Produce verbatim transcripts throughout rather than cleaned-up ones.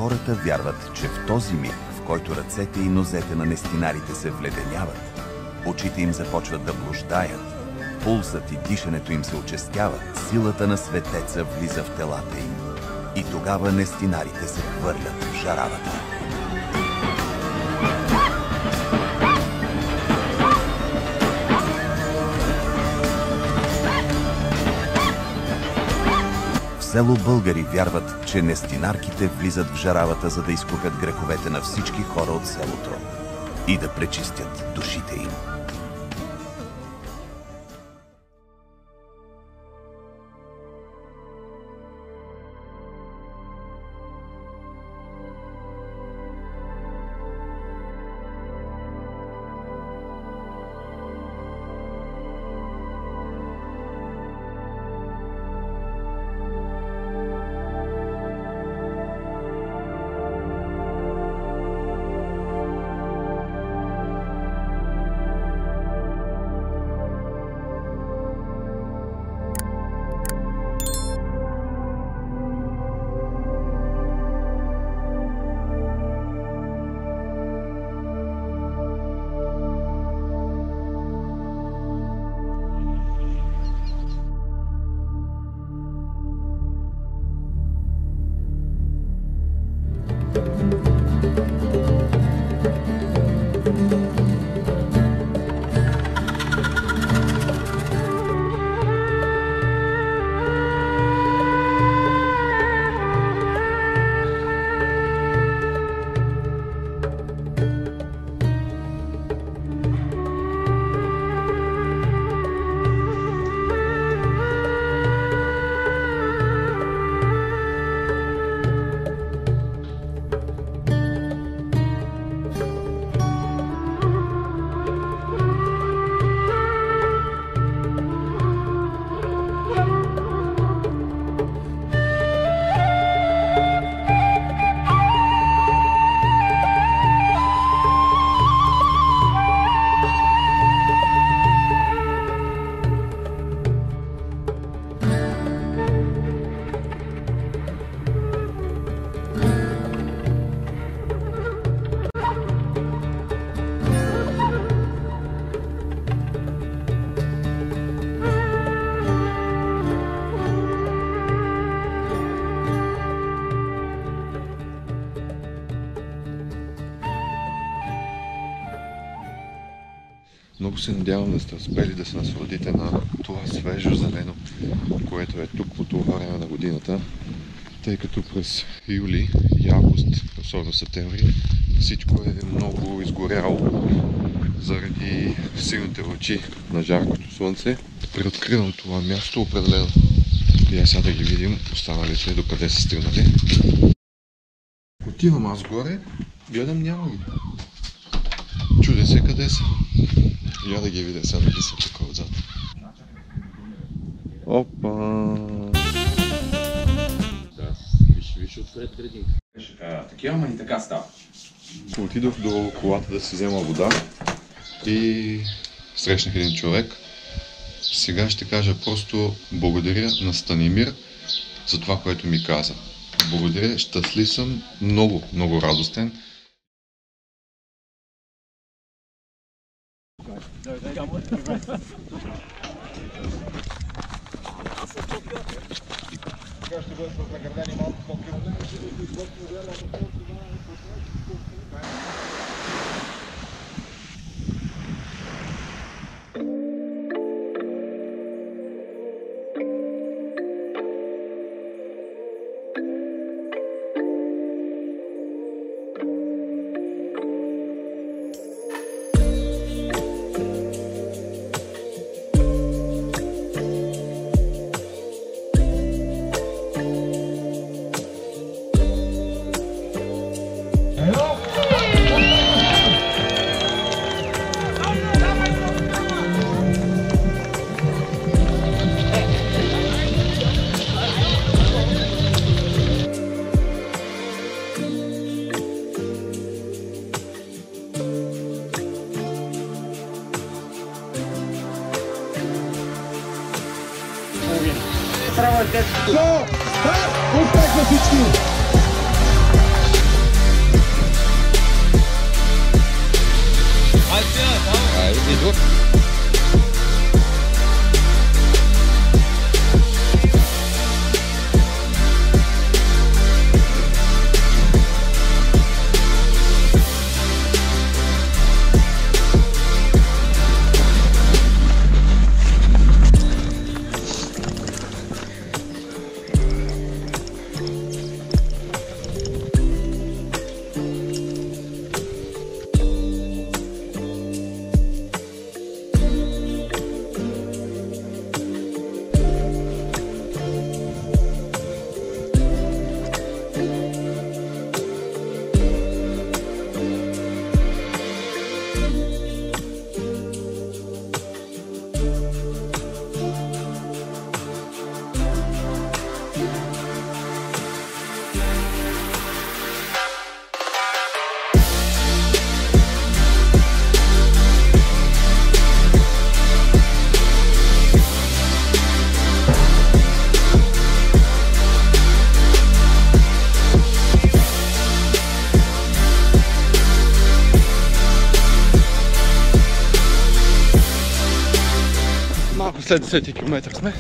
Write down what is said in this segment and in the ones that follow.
хората вярват, че в този миг, в който ръцете и нозете на нестинарите се вледеняват, очите им започват да блуждаят, пулсът и дишането им се очестяват, силата на светеца влиза в телата им и тогава нестинарите се хвърлят в жаравата. В село българи вярват, че нестинарките влизат в жаравата, за да изкупят греховете на всички хора от селото и да пречистят душите им. Много се надявам да сте успели да се насладите на това свежо зелено, което е тук по това време на годината, тъй като през юли и август, особено септември, всичко е много изгоряло заради силните лъчи на жаркото слънце. Преоткривам това място определено. И сега да ги видим останалите докъде са стигнали. Отивам аз горе, гледам, няма ги. Чудя се къде са. Я да ги видя сега дали са тук отзад. Опа! Да, виж, виж отпред градинка. Такива, ама и така става. Отидох до колата да си взема вода и срещнах един човек. Сега ще кажа просто благодаря на Станимир за това, което ми каза. Благодаря, щастлив съм, много, много радостен. Сега ще бъдат възнаградени малко по-късно. Право е десет. Успех на всички! Айде, идва. Малко след десети километър сме.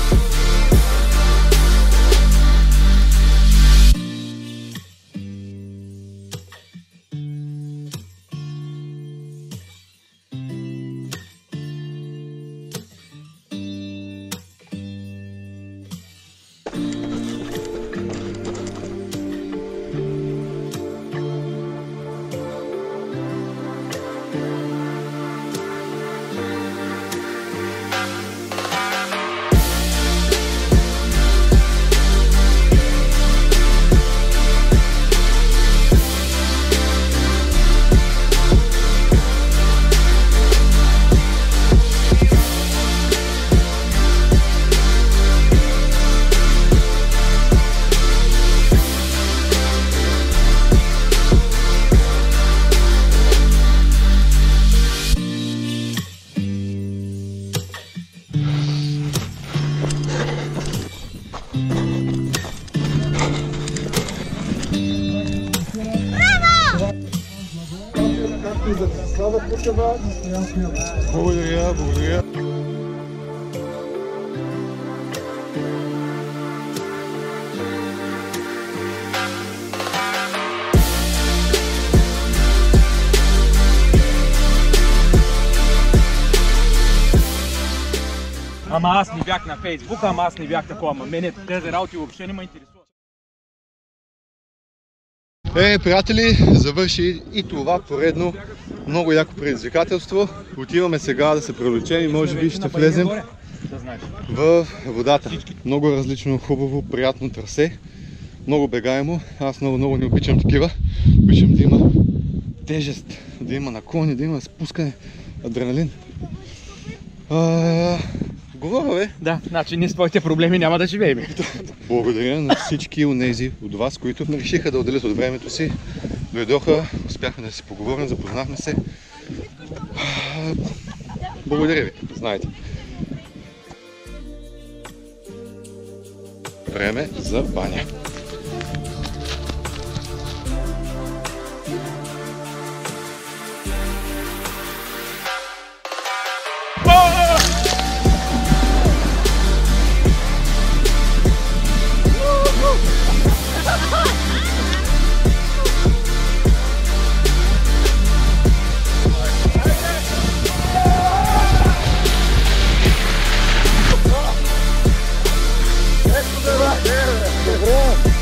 Благодаря, благодаря. Ама аз не бях на Фейсбук, ама аз не бях такова, ама мене тези работи въобще не ме интересуват. Е, приятели, завърши и това поредно много яко предизвикателство. Отиваме сега да се превлечем и може би ще влезем в водата. Много различно, хубаво, приятно трасе. Много бегаемо. Аз много, много не обичам такива. Обичам да има тежест, да има наклони, да има спускане, адреналин. А, говоря, бе. Да, значи ние с твоите проблеми няма да живеем. Благодаря на всички онези от вас, които решиха да отделят от времето си. Дойдоха, успяхме да си поговорим, запознахме се. Благодаря ви, знаете. Време за баня. Добре!